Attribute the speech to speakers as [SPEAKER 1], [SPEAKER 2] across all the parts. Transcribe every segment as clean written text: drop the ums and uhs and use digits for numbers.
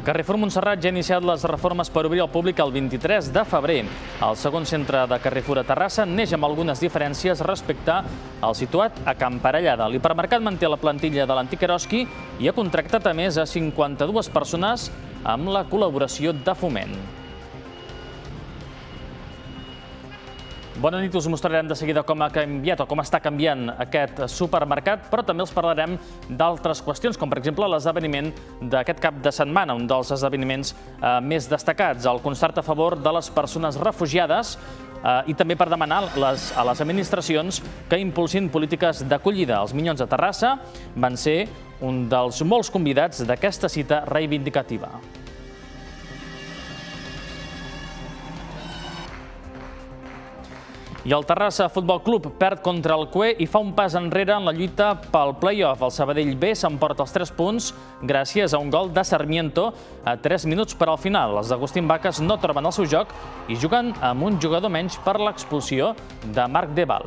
[SPEAKER 1] Carrefour Montserrat ja ha iniciat les reformes per obrir al públic el 23 de febrer. El segon centre de Carrefour a Terrassa neix amb algunes diferències respecte al situat a Can Parellada. L'hipermercat manté la plantilla de l'antic Eroski i ha contractat a més a 52 persones amb la col·laboració de Foment. Bona nit, us mostrarem de seguida com ha canviat o com està canviant aquest supermercat, però també els parlarem d'altres qüestions, com per exemple l'esdeveniment d'aquest cap de setmana, un dels esdeveniments més destacats, el concert a favor de les persones refugiades i també per demanar a les administracions que impulsin polítiques d'acollida. Els Minyons de Terrassa van ser un dels molts convidats d'aquesta cita reivindicativa. I el Terrassa Futbol Club perd contra el CUE i fa un pas enrere en la lluita pel play-off. El Sabadell B s'emporta els 3 punts gràcies a un gol de Sarmiento a 3 minuts per al final. Els d'Agustín Vaques no troben el seu joc i juguen amb un jugador menys per l'expulsió de Marc Deval.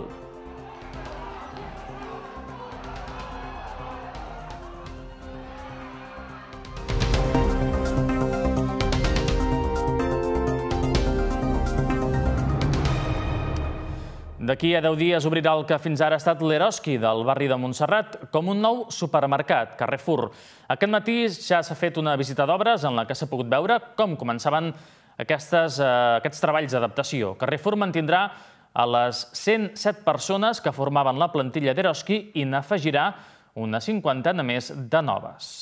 [SPEAKER 1] D'aquí a 10 dies obrirà el que fins ara ha estat l'Eroski del barri de Montserrat com un nou supermercat, Carrefour. Aquest matí ja s'ha fet una visita d'obres en la que s'ha pogut veure com començaven aquests treballs d'adaptació. Carrefour mantindrà a les 107 persones que formaven la plantilla d'Eroski i n'afegirà una 50 més de noves.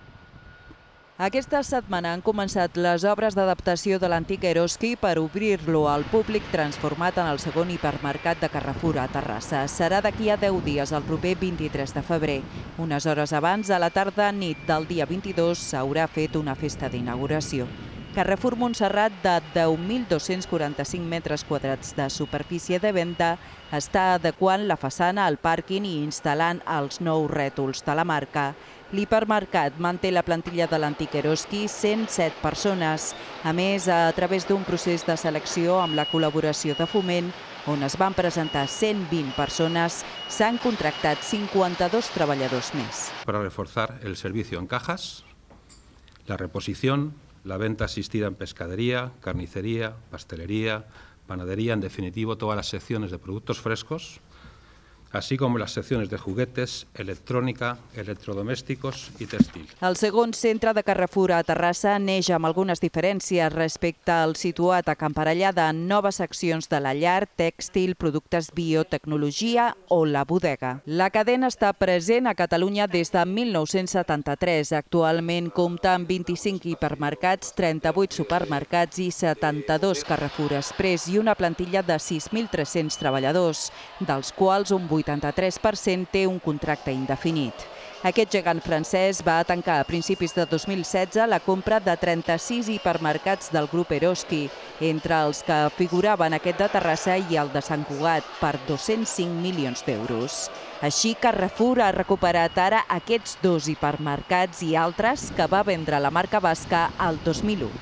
[SPEAKER 2] Aquesta setmana han començat les obres d'adaptació de l'antic Eroski per obrir-lo al públic transformat en el segon hipermercat de Carrefour a Terrassa. Serà d'aquí a 10 dies, el proper 23 de febrer. Unes hores abans, a la tarda-nit del dia 22, s'haurà fet una festa d'inauguració. Carrefour Montserrat, de 10.245 metres quadrats de superfície de venda, està adequant la façana al pàrquing i instal·lant els nous rètols de la marca. L'hipermercat manté la plantilla de l'antic Eroski, 107 persones. A més, a través d'un procés de selecció amb la col·laboració de Foment, on es van presentar 120 persones, s'han contractat 52 treballadors més.
[SPEAKER 3] Para reforzar el servicio en cajas, la reposición, la venta asistida en pescadería, carnicería, pastelería, panadería, en definitivo todas las secciones de productos frescos, así como las secciones de juguetes, electrónica, electrodomésticos i tèxtil.
[SPEAKER 2] El segon centre de Carrefour a Terrassa neix amb algunes diferències respecte al situat a Can Parellada en noves seccions de la llar, tèxtil, productes biotecnologia o la bodega. La cadena està present a Catalunya des de 1973. Actualment compta amb 25 hipermercats, 38 supermercats i 72 Carrefour Express i una plantilla de 6.300 treballadors, dels quals un 83% té un contracte indefinit. Aquest gegant francès va tancar a principis de 2016 la compra de 36 hipermercats del grup Eroski, entre els que figuraven aquest de Terrassa i el de Sant Cugat, per 205 milions d'euros. Així, Carrefour ha recuperat ara aquests 2 hipermercats i altres que va vendre la marca basca al 2001.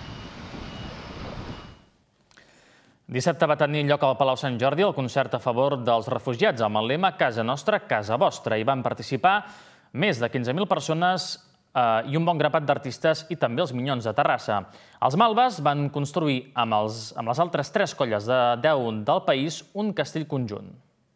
[SPEAKER 1] Dissabte va tenir lloc al Palau Sant Jordi el concert a favor dels refugiats amb el lema Casa nostra, casa vostra. Hi van participar més de 15.000 persones i un bon grapat d'artistes i també els Minyons de Terrassa. Els Malves van construir amb les altres 3 colles de 10 del país un castell conjunt.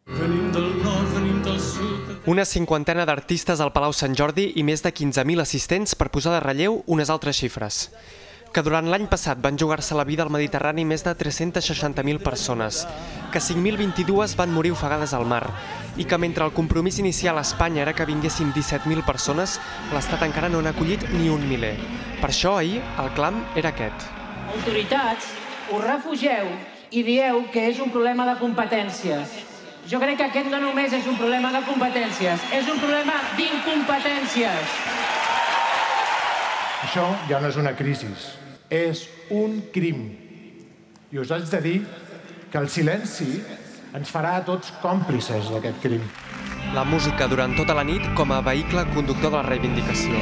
[SPEAKER 4] Una cinquantena d'artistes al Palau Sant Jordi i més de 15.000 assistents per posar de relleu unes altres xifres. Que durant l'any passat van jugar-se la vida al Mediterrani més de 360.000 persones, que 5.022 van morir ofegades al mar i que mentre el compromís inicial a Espanya era que vinguessin 17.000 persones, l'Estat encara no n'ha acollit ni un miler. Per això ahir el clam era aquest.
[SPEAKER 5] Autoritats, us refugeu i dieu que és un problema de competències. Jo crec que aquest no només és un problema de competències, és un problema d'incompetències.
[SPEAKER 6] Això ja no és una crisi. És un crim. I us haig de dir que el silenci ens farà a tots còmplices d'aquest crim.
[SPEAKER 4] La música durant tota la nit com a vehicle conductor de la reivindicació.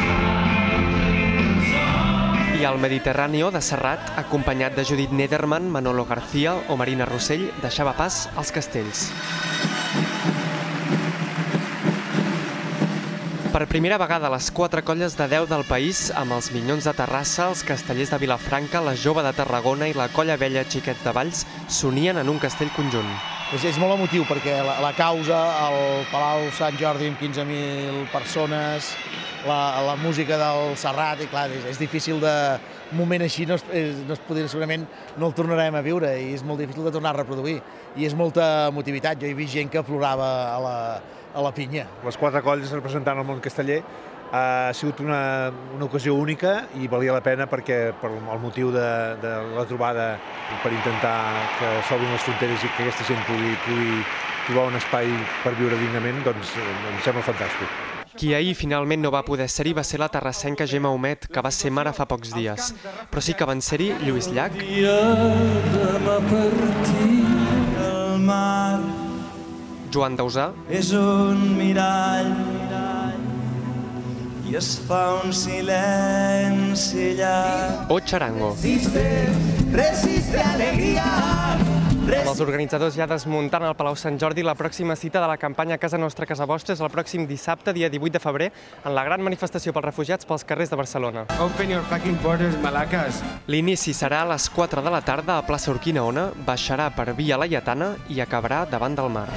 [SPEAKER 4] I el Mediterráneo de Serrat, acompanyat de Judit Nederman, Manolo García o Marina Rossell, deixava pas als castells. Per primera vegada, les 4 colles de 10 del país, amb els Minyons de Terrassa, els Castellers de Vilafranca, la Jove de Tarragona i la Colla Vella Xiquets de Valls, s'unien en un castell conjunt.
[SPEAKER 7] És molt emotiu perquè la causa, el Palau Sant Jordi amb 15.000 persones, la música del Serrat, i clar, és difícil de... Un moment així segurament no el tornarem a viure i és molt difícil de tornar a reproduir. I és molta emotivitat. Jo he vist gent que plorava a la pinya.
[SPEAKER 8] Les 4 colles representant el món casteller ha sigut una ocasió única i valia la pena perquè per el motiu de la trobada per intentar que s'obrin les fronteres i que aquesta gent pugui trobar un espai per viure dignament, doncs em sembla fantàstic.
[SPEAKER 4] Qui ahir finalment no va poder ser-hi va ser la terrassenca Gemma Humet, que va ser mare fa pocs dies. Però sí que van ser-hi Lluís Llach, Joan Dausà,
[SPEAKER 9] és un mirall i es fa un silenci allà.
[SPEAKER 4] o Charango.
[SPEAKER 9] Resiste alegria.
[SPEAKER 4] Amb els organitzadors ja desmuntant el Palau Sant Jordi, la pròxima cita de la campanya Casa Nostra, Casa Vostra és el pròxim dissabte, dia 18 de febrer, en la gran manifestació pels refugiats pels carrers de Barcelona.
[SPEAKER 9] Open your fucking borders, malacas.
[SPEAKER 4] L'inici serà a les 4 de la tarda a plaça Urquinaona, baixarà per Via Laietana i acabarà davant del mar.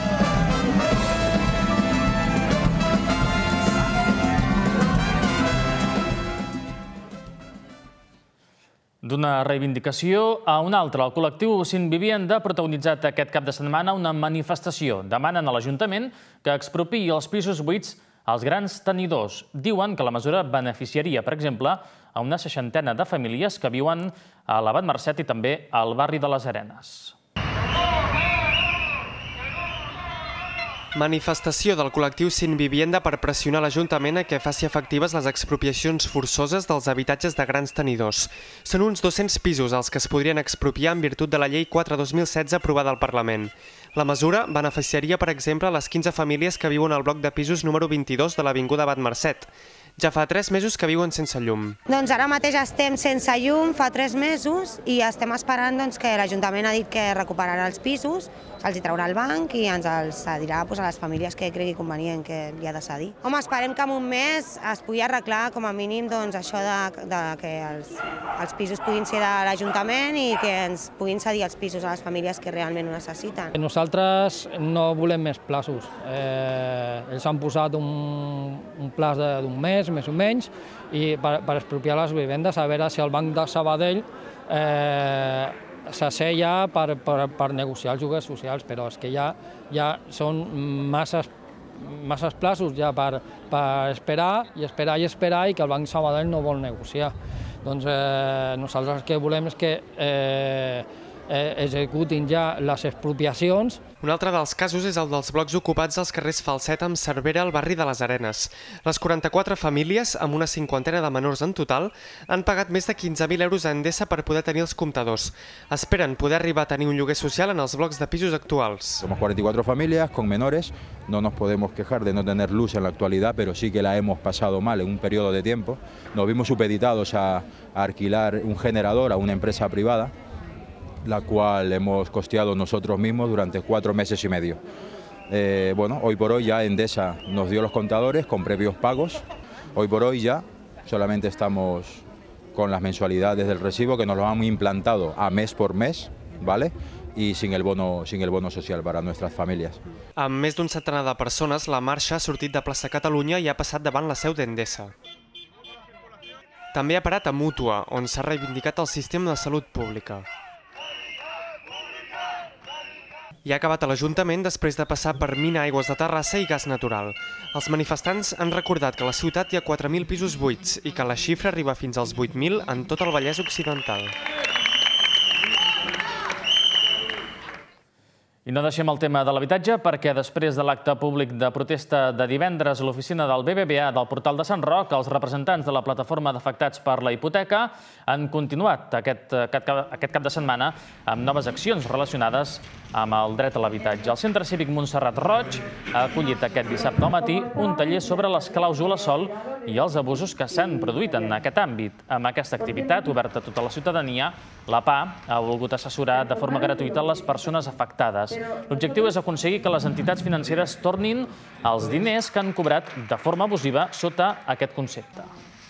[SPEAKER 1] D'una reivindicació a una altra, el col·lectiu Sin Vivienda ha protagonitzat aquest cap de setmana una manifestació. Demanen a l'Ajuntament que expropiï els pisos buits als grans tenidors. Diuen que la mesura beneficiaria, per exemple, a una 60ena de famílies que viuen a l'Abat Marcet i també al barri de les Arenes.
[SPEAKER 4] Manifestació del col·lectiu Sin Vivienda per pressionar l'Ajuntament a que faci efectives les expropiacions forçoses dels habitatges de grans tenidors. Són uns 200 pisos els que es podrien expropiar en virtut de la Llei 4/2016 aprovada al Parlament. La mesura beneficiaria, per exemple, les 15 famílies que viuen al bloc de pisos número 22 de l'Avinguda Abat Marcet. Ja fa 3 mesos que viuen sense llum.
[SPEAKER 10] Doncs ara mateix estem sense llum, fa 3 mesos, i estem esperant que l'Ajuntament ha dit que recuperarà els pisos, se'ls hi traurà el banc i ens els cedirà a les famílies que cregui convenient que li ha de cedir. Home, esperem que en un mes es pugui arreglar com a mínim això de que els pisos puguin ser de l'Ajuntament i que ens puguin cedir els pisos a les famílies que realment ho necessiten.
[SPEAKER 11] Nosaltres no volem més plaços. Ells han posat un plaç d'un mes, més o menys, i per expropiar les vivendes, a veure si el Banc de Sabadell s'asseia per negociar els lloguers socials, però és que ja són masses plaços ja per esperar i esperar i esperar i que el Banc de Sabadell no vol negociar. Doncs nosaltres el que volem és que executin ja les expropiacions.
[SPEAKER 4] Un altre dels casos és el dels blocs ocupats als carrers Falset amb Cervera al barri de les Arenes. Les 44 famílies, amb una 50ena de menors en total, han pagat més de 15.000 euros a Endesa per poder tenir els comptadors. Esperen poder arribar a tenir un lloguer social en els blocs de pisos actuals.
[SPEAKER 12] Somos 44 familias con menores, no nos podemos quejar de no tener luz en la actualidad, pero sí que la hemos pasado mal en un periodo de tiempo. Nos vimos supeditados a alquilar un generador a una empresa privada, la cual hemos costeado nosotros mismos durante 4 meses y medio. Bueno, hoy por hoy ya Endesa nos dio los contadores con previos pagos. Hoy por hoy ya solamente estamos con las mensualidades del recibo que nos lo han implantado a mes por mes, ¿vale? I sin el bono social para nuestras familias.
[SPEAKER 4] Amb més d'un centenar de persones, la marxa ha sortit de plaça Catalunya i ha passat davant la seu d'Endesa. També ha parat a Mútua, on s'ha reivindicat el sistema de salut pública. I ha acabat a l'Ajuntament després de passar per Mina Aigües de Terrassa i Gas Natural. Els manifestants han recordat que a la ciutat hi ha 4.000 pisos buits i que la xifra arriba fins als 8.000 en tot el Vallès Occidental.
[SPEAKER 1] I no deixem el tema de l'habitatge perquè després de l'acte públic de protesta de divendres a l'oficina del BBVA del Portal de Sant Roc, els representants de la plataforma d'afectats per la hipoteca han continuat aquest cap de setmana amb noves accions relacionades amb el dret a l'habitatge. El Centre Cívic Montserrat Roig ha acollit aquest dissabte al matí un taller sobre les clàusules sòl i els abusos que s'han produït en aquest àmbit. Amb aquesta activitat, oberta a tota la ciutadania, la PA ha volgut assessorar de forma gratuïta les persones afectades. L'objectiu és aconseguir que les entitats financeres tornin els diners que han cobrat de forma abusiva sota aquest concepte.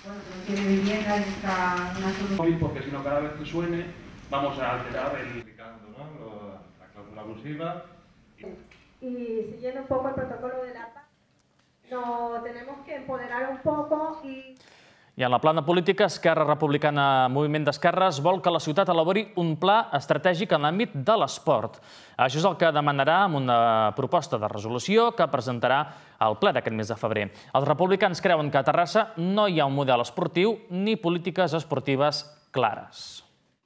[SPEAKER 13] Porque si no, cada vez que suene, vamos a alterar la cláusula abusiva.
[SPEAKER 14] Y siguiendo un poco el protocolo de la paz, nos tenemos que empoderar un poco y...
[SPEAKER 1] I en la plana política, Esquerra Republicana Moviment d'Esquerres vol que la ciutat elabori un pla estratègic en l'àmbit de l'esport. Això és el que demanarà amb una proposta de resolució que presentarà al ple d'aquest mes de febrer. Els republicans creuen que a Terrassa no hi ha un model esportiu ni polítiques esportives clares.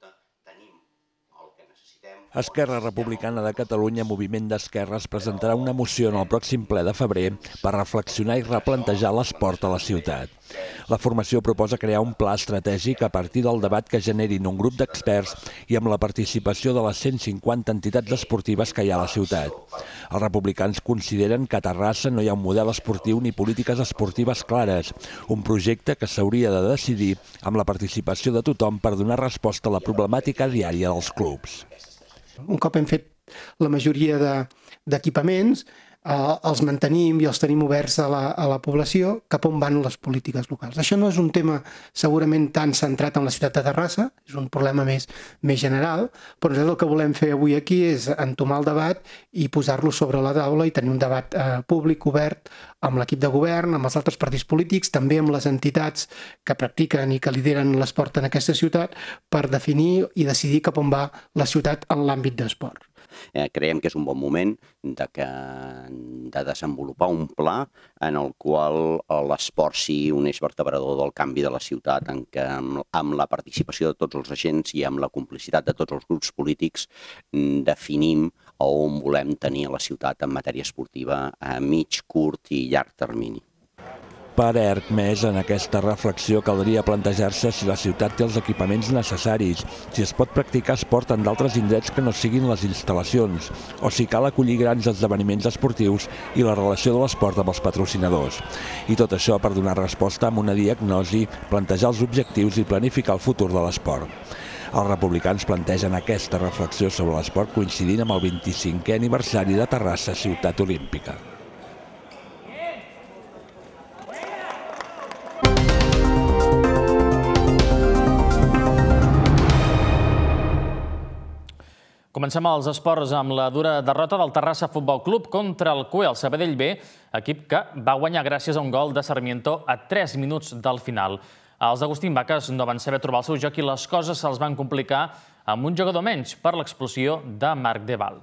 [SPEAKER 15] Esquerra Republicana de Catalunya Moviment d'Esquerres presentarà una moció en el pròxim ple de febrer per reflexionar i replantejar l'esport a la ciutat. La formació proposa crear un pla estratègic a partir del debat que generin un grup d'experts i amb la participació de les 150 entitats esportives que hi ha a la ciutat. Els republicans consideren que a Terrassa no hi ha un model esportiu ni polítiques esportives clares, un projecte que s'hauria de decidir amb la participació de tothom per donar resposta a la problemàtica diària dels clubs.
[SPEAKER 16] Un cop hem fet la majoria d'equipaments, els mantenim i els tenim oberts a la població cap on van les polítiques locals. Això no és un tema segurament tan centrat en la ciutat de Terrassa, és un problema més general, però nosaltres el que volem fer avui aquí és entomar el debat i posar-lo sobre la taula i tenir un debat públic, obert, amb l'equip de govern, amb els altres partits polítics, també amb les entitats que practiquen i que lideren l'esport en aquesta ciutat, per definir i decidir cap on va la ciutat en l'àmbit d'esport.
[SPEAKER 17] Creiem que és un bon moment de desenvolupar un pla en el qual l'esport sigui un eix vertebrador del canvi de la ciutat, en què amb la participació de tots els agents i amb la complicitat de tots els grups polítics definim on volem tenir la ciutat en matèria esportiva a mig, curt i llarg termini.
[SPEAKER 15] Per ERC+, en aquesta reflexió caldria plantejar-se si la ciutat té els equipaments necessaris, si es pot practicar esport en d'altres indrets que no siguin les instal·lacions, o si cal acollir grans esdeveniments esportius i la relació de l'esport amb els patrocinadors. I tot això per donar resposta amb una diagnosi, plantejar els objectius i planificar el futur de l'esport. Els republicans plantegen aquesta reflexió sobre l'esport coincidint amb el 25è aniversari de Terrassa Ciutat Olímpica.
[SPEAKER 1] Comencem els esports amb la dura derrota del Terrassa Futbol Club contra el CUE, el Sabadell B, equip que va guanyar gràcies a un gol de Sarmiento a 3 minuts del final. Els d'Agustín Vaques no van saber trobar el seu joc i les coses se'ls van complicar amb un jugador menys per l'explosió de Marc Deval.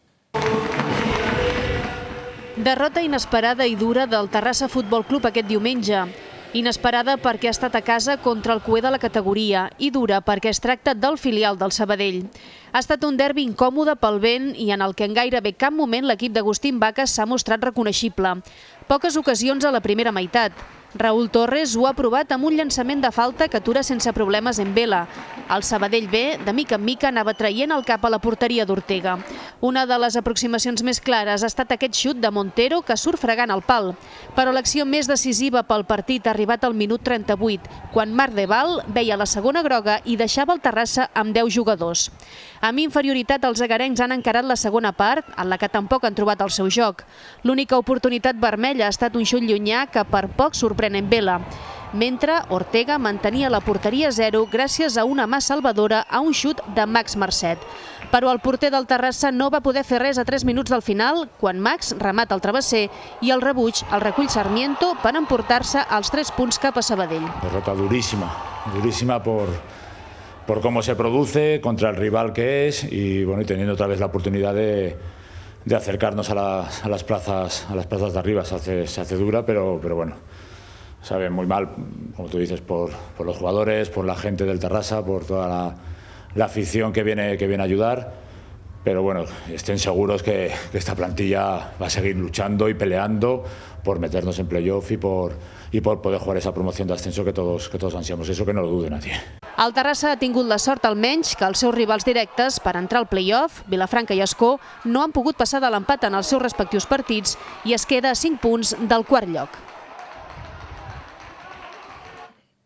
[SPEAKER 18] Derrota inesperada i dura del Terrassa Futbol Club aquest diumenge. Inesperada perquè ha estat a casa contra el CUE de la categoria i dura perquè es tracta del filial del Sabadell. Ha estat un derbi incòmode pel vent i en el que en gairebé cap moment l'equip d'Agustín Vaques s'ha mostrat reconeixible. Poques ocasions a la primera meitat. Raúl Torres ho ha provat amb un llançament de falta que atura sense problemes en Vela. El Sabadell B, de mica en mica, anava traient el cap a la porteria d'Ortega. Una de les aproximacions més clares ha estat aquest xut de Montero que surt fregant el pal. Però l'acció més decisiva pel partit ha arribat al minut 38, quan Marc Deval veia la segona groga i deixava el Terrassa amb 10 jugadors. Amb inferioritat, els agarencs han encarat la segona part, en la que tampoc han trobat el seu joc. L'única oportunitat vermella ha estat un xut llunyà que per poc sorprèn en Vela, mentre Ortega mantenia la porteria 0 gràcies a una mà salvadora a un xut de Max Marcet. Però el porter del Terrassa no va poder fer res a 3 minuts del final, quan Max remata el travesser i el rebuig el recull Sarmiento per emportar-se els 3 punts cap a Sabadell.
[SPEAKER 19] Derrota durísima por cómo se produce, contra el rival que es y teniendo otra vez la oportunidad de acercarnos a las plazas de arriba. Se hace dura, pero bueno, sabe muy mal, como tú dices, por los jugadores, por la gente del Terrassa, por toda la afición que viene a ayudar. Pero bueno, estén seguros que esta plantilla va a seguir luchando y peleando por meternos en playoff y por poder jugar esa promoción de ascenso que todos ansiamos. Eso que no lo dude nadie.
[SPEAKER 18] El Terrassa ha tingut la sort almenys que els seus rivals directes per entrar al playoff, Vilafranca i Ascó, no han pogut passar de l'empat en els seus respectius partits i es queda a 5 punts del quart lloc.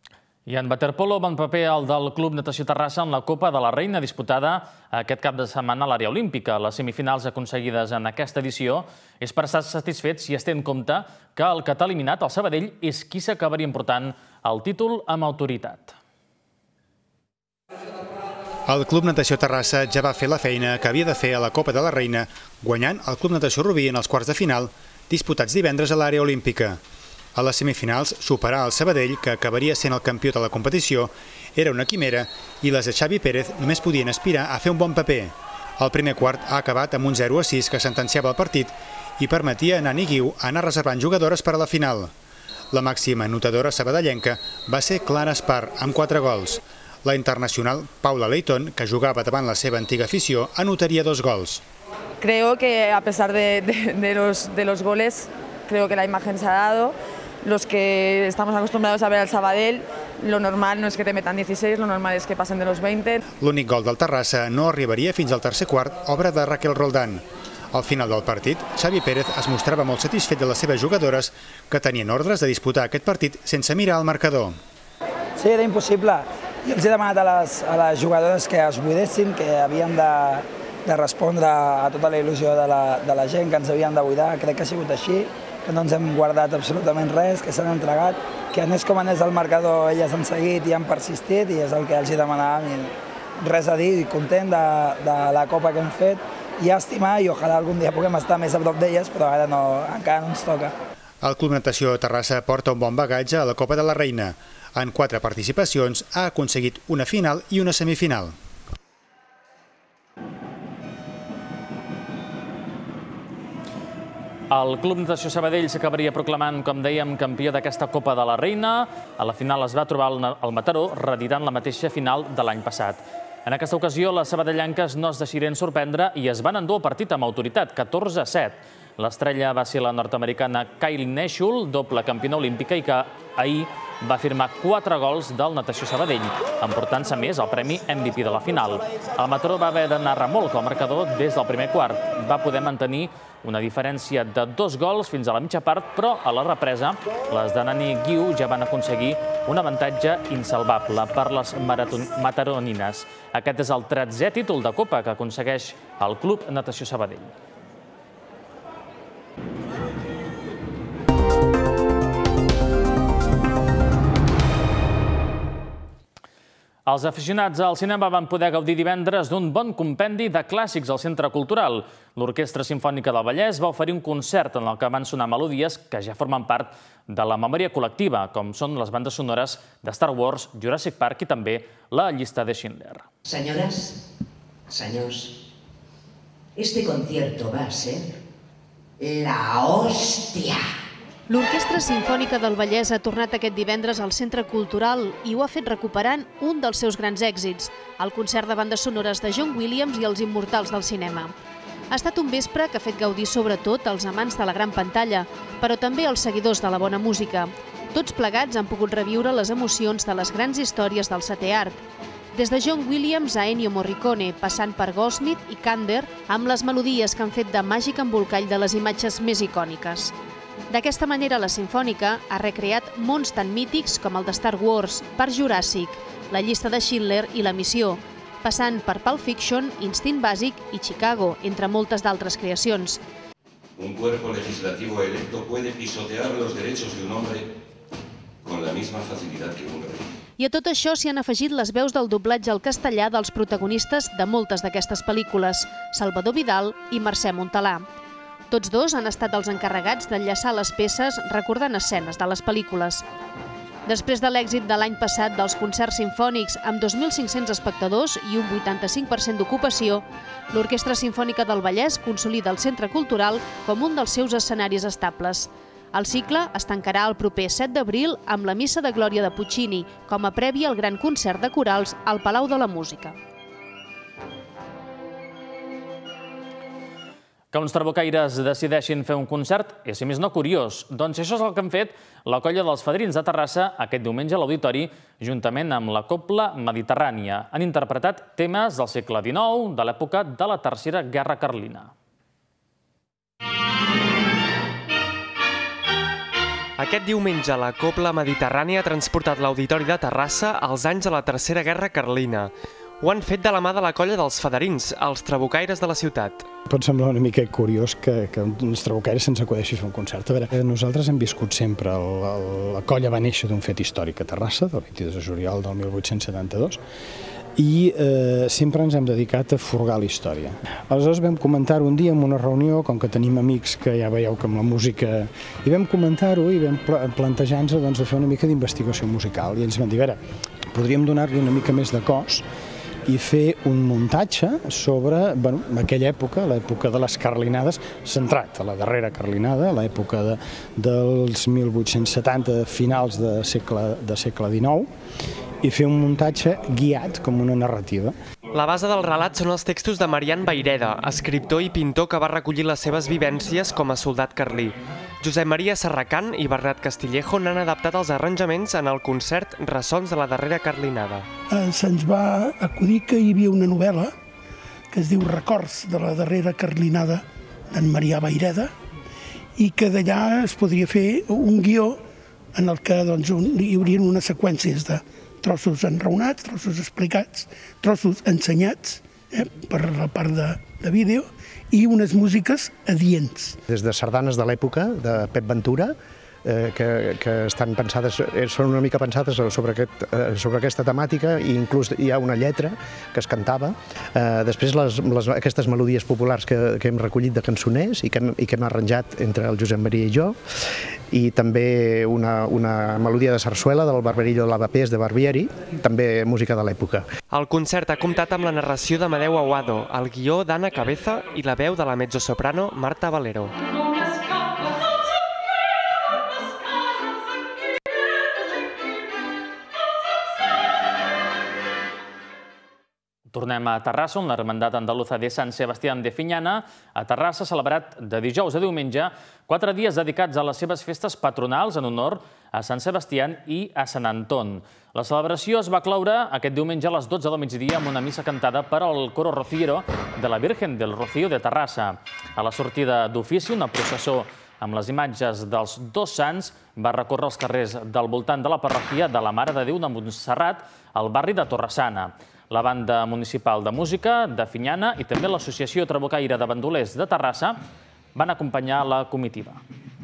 [SPEAKER 1] I en waterpolo, bon paper el del Club Natació Terrassa en la Copa de la Reina, disputada aquest cap de setmana a l'àrea olímpica. Les semifinals aconseguides en aquesta edició és per estar satisfets si es té en compte que el que t'ha eliminat, el Sabadell, és qui s'acabaria emportant el títol amb autoritat.
[SPEAKER 20] El Club Natació Terrassa ja va fer la feina que havia de fer a la Copa de la Reina, guanyant el Club Natació Rubí en els quarts de final, disputats divendres a l'àrea olímpica. A les semifinals, superar el Sabadell, que acabaria sent el campió de la competició, era una quimera i les de Xavi Pérez només podien aspirar a fer un bon paper. El primer quart ha acabat amb un 0-6 que sentenciava el partit i permetia a Nani Guiu anar reservant jugadores per a la final. La màxima anotadora sabadellenca va ser Clara Espar, amb 4 gols. La internacional Paula Leighton, que jugava davant la seva antiga afició, anotaria 2 gols.
[SPEAKER 21] Creo que a pesar de los goles, creo que la imagen se ha dado. Los que estamos acostumbrados a ver al Sabadell, lo normal no es que te metan 16, lo normal es que pasen de los 20.
[SPEAKER 20] L'únic gol del Terrassa no arribaria fins al tercer quart, obra de Raquel Roldán. Al final del partit, Xavi Pérez es mostrava molt satisfet de les seves jugadores, que tenien ordres de disputar aquest partit sense mirar al marcador.
[SPEAKER 22] Sí, era impossible. Jo els he demanat a les jugadores que es buidessin, que havien de respondre a tota la il·lusió de la gent, que ens havien de buidar. Crec que ha sigut així, que no ens hem guardat absolutament res, que s'han entregat, que anés com anés el marcador, elles han seguit i han persistit, i és el que els hi demanàvem. Res a dir, content de la copa que hem fet, llàstima, i ojalà algun dia puguem estar més a prop d'elles, però ara encara no ens toca.
[SPEAKER 20] El Club Natació Terrassa porta un bon bagatge a la Copa de la Reina. En 4 participacions ha aconseguit una final i una semifinal.
[SPEAKER 1] El Club Natació Sabadell s'acabaria proclamant, com dèiem, campió d'aquesta Copa de la Reina. A la final es va trobar el Mataró, reeditant la mateixa final de l'any passat. En aquesta ocasió, les sabadellanques no es deixiren sorprendre i es van endur el partit amb autoritat, 14-7. L'estrella va ser la nord-americana Kylie Neshul, doble campiona olímpica, i que ahir va firmar 4 gols del Natació Sabadell, emportant-se més el premi MVP de la final. El Mataró va haver d'anar remolc al marcador des del primer quart. Va poder mantenir una diferència de 2 gols fins a la mitja part, però a la represa les de Nani Guiu ja van aconseguir un avantatge insalvable per les mataronines. Aquest és el 13è títol de Copa que aconsegueix el Club Natació Sabadell. Els aficionats al cinema van poder gaudir divendres d'un bon compendi de clàssics al Centre Cultural. L'Orquestra Simfònica del Vallès va oferir un concert en el que van sonar melodies que ja formen part de la memòria col·lectiva, com són les bandes sonores de Star Wars, Jurassic Park i també la llista de Schindler.
[SPEAKER 23] Señoras, señors, este concierto va a ser la hòstia.
[SPEAKER 18] L'Orquestra Simfònica del Vallès ha tornat aquest divendres al Centre Cultural i ho ha fet recuperant un dels seus grans èxits, el concert de bandes sonores de John Williams i els immortals del cinema. Ha estat un vespre que ha fet gaudir sobretot als amants de la gran pantalla, però també als seguidors de la bona música. Tots plegats han pogut reviure les emocions de les grans històries del setè art. Des de John Williams a Ennio Morricone, passant per Goldsmith i Kander, amb les melodies que han fet de màgic embolcall de les imatges més icòniques. D'aquesta manera, la Simfònica ha recreat mons tan mítics com el de Star Wars, Parc Juràssic, la llista de Schindler i La missió, passant per Pulp Fiction, Instint bàsic i Chicago, entre moltes d'altres creacions.
[SPEAKER 24] Un cuerpo legislativo electo puede pisotear los derechos de un hombre con la misma facilidad que un rey.
[SPEAKER 18] I a tot això s'hi han afegit les veus del doblatge al castellà dels protagonistes de moltes d'aquestes pel·lícules, Salvador Vidal i Mercè Montalà. Tots dos han estat els encarregats d'enllaçar les peces recordant escenes de les pel·lícules. Després de l'èxit de l'any passat dels concerts simfònics amb 2.500 espectadors i un 85% d'ocupació, l'Orquestra Simfònica del Vallès consolida el Centre Cultural com un dels seus escenaris estables. El cicle es tancarà el proper 7 d'abril amb la Missa de Glòria de Puccini, com a prèvia al gran concert de corals al Palau de la Música.
[SPEAKER 1] Que uns trabucaires decideixin fer un concert és, si més no, curiós. Doncs això és el que han fet la colla dels Fadrins de Terrassa aquest diumenge a l'Auditori, juntament amb la Cobla Mediterrània. Han interpretat temes del segle XIX, de l'època de la Tercera Guerra Carlina.
[SPEAKER 4] Aquest diumenge la Cobla Mediterrània ha transportat l'Auditori de Terrassa als anys de la Tercera Guerra Carlina. Ho han fet de la mà de la colla dels Faderins, els trabucaires de la ciutat.
[SPEAKER 2] Pot semblar una mica curiós que uns trabucaires se'ns acudeixi a fer un concert. A veure, nosaltres hem viscut sempre, la colla va néixer d'un fet històric a Terrassa, del 22 de juliol del 1872, i sempre ens hem dedicat a furgar la història. Aleshores vam comentar-ho un dia en una reunió, com que tenim amics que ja veieu que amb la música... I vam comentar-ho i vam plantejar-nos de fer una mica d'investigació musical. I ells van dir, a veure, podríem donar-li una mica més de cos i fer un muntatge sobre aquella època, l'època de les carlinades, centrat a la darrera carlinada, l'època dels 1870, finals de segle XIX, i fer un muntatge guiat com una narrativa.
[SPEAKER 4] La base del relat són els textos de Marian Vayreda, escriptor i pintor que va recollir les seves vivències com a soldat carlí. Josep Maria Serracant i Bernat Castillejo n'han adaptat els arranjaments en el concert Ressons de la darrera carlinada.
[SPEAKER 3] Se'ns va acudir que hi havia una novel·la que es diu Records de la darrera carlinada d'en Marià Vayreda i que d'allà es podria fer un guió en el que hi haurien unes seqüències de trossos enraonats, trossos explicats, trossos ensenyats per la part de vídeo i unes músiques adients.
[SPEAKER 5] Des de sardanes de l'època, de Pep Ventura, que estan pensades, són una mica pensades sobre aquesta temàtica i inclús hi ha una lletra que es cantava. Després aquestes melodies populars que hem recollit de cançoners i que hem arranjat entre el Josep Maria i jo, i també una melodia de sarsuela del Barberillo de Lavapiés de Barbieri, també música de l'època.
[SPEAKER 4] El concert ha comptat amb la narració d'Amadeu Aguado, el guió d'Anna Cabeza i la veu de la mezzosoprano Marta Valero.
[SPEAKER 1] Tornem a Terrassa, on l'Hermandat Andaluza de Sant Sebastián de Fiñana a Terrassa ha celebrat de dijous a diumenge 4 dies dedicats a les seves festes patronals en honor a Sant Sebastián i a Sant Anton. La celebració es va cloure aquest diumenge a les 12 del migdia amb una missa cantada per al coro rociero de la Virgen del Rocío de Terrassa. A la sortida d'ofici, una processó amb les imatges dels dos sants va recórrer els carrers del voltant de la parròquia de la Mare de Déu de Montserrat, al barri de Torresana. La Banda Municipal de Música de Fiñana i també l'Associació Trabucaire de Bandolers de Terrassa van acompanyar la comitiva.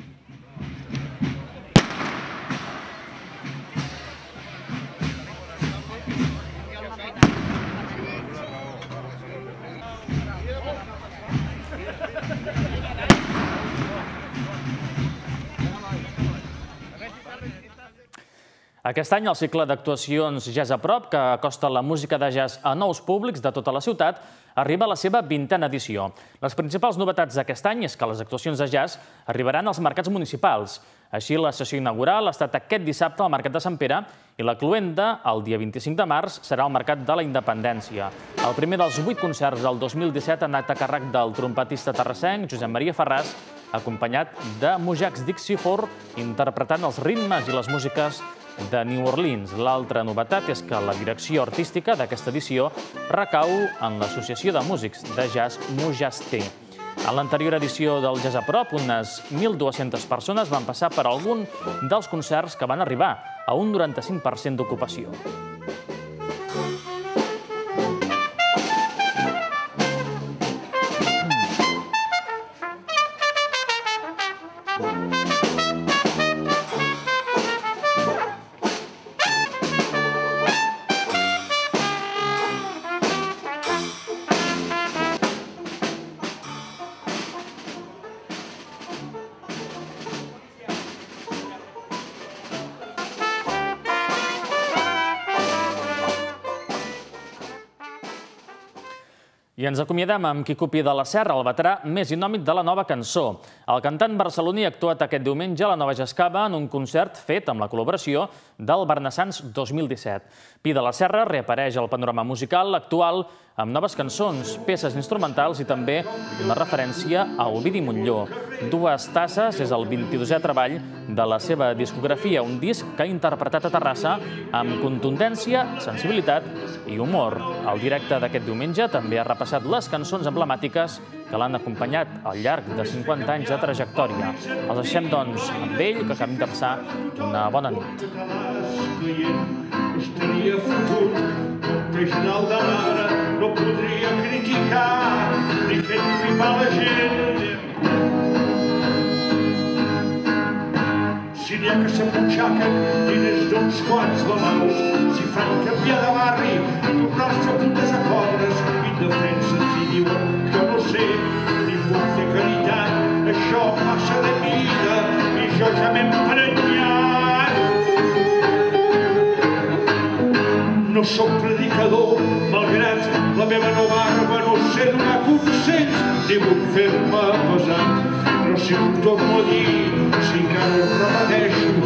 [SPEAKER 1] Aquest any, el cicle d'actuacions Jazz a prop, que acosta la música de jazz a nous públics de tota la ciutat, arriba a la seva 20a edició. Les principals novetats d'aquest any és que les actuacions de jazz arribaran als mercats municipals. Així, la sessió inaugural ha estat aquest dissabte al Mercat de Sant Pere i la cloenda, el dia 25 de març, serà al Mercat de la Independència. El primer dels 8 concerts del 2017 ha anat a càrrec del trompetista terrassenc Josep Maria Ferràs, acompanyat de Mujax Dixie Four, interpretant els ritmes i les músiques de New Orleans. L'altra novetat és que la direcció artística d'aquesta edició recau en l'Associació de Músics de Jazz Mujasté. En l'anterior edició del Jazz a prop, unes 1.200 persones van passar per algun dels concerts que van arribar a un 95% d'ocupació. I ens acomiadem amb Quico Pi de la Serra, el veterà més inòmit de la nova cançó. El cantant barceloní ha actuat aquest diumenge a la Nova Jascava en un concert fet amb la col·laboració del Barnassans 2017. Pi de la Serra reapareix al panorama musical actual amb noves cançons, peces instrumentals i també una referència a Ovidi Montllor. Dues tasses és el 22è treball de la seva discografia, un disc que ha interpretat a Terrassa amb contundència, sensibilitat i humor. El directe d'aquest diumenge també ha repassat les cançons emblemàtiques que l'han acompanyat al llarg de 50 anys de trajectòria. Els deixem, doncs, amb ell, que acabem de passar una bona nit.
[SPEAKER 6] Estaria fotut, com peix dalt de l'arbre, no podria criticar ni fer pipar la gent. Si n'hi ha que s'embutxaquen diners d'uns quants balaus, si fan canviar de barri, tornar-se putes a pobres, indefenses i diuen, jo no sé, ni puc fer caritat, això passa de vida i jo ja m'he emprenyat. No soc predicador, malgrat la meva no barba, no sé donar consells ni vull fer-me pesat, però si ho torno a dir, si encara ho repeteixo,